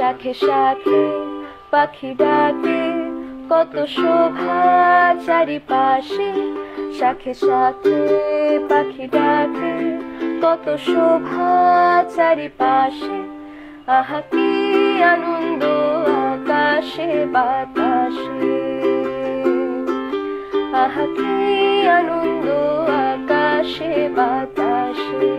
শাখে শাখে পাখি ডাকে, কত শোভা চারিপাশে। শাখে শাখে পাখি ডাকে, কত শোভা চারিপাশে। আহা কি আনন্দ আকাশে বাতাসে, আহা কি আনন্দ আকাশে বাতাসে,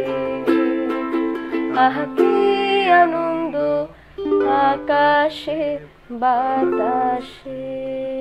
আহা কি আনন্দ আকাশে বাতাসে।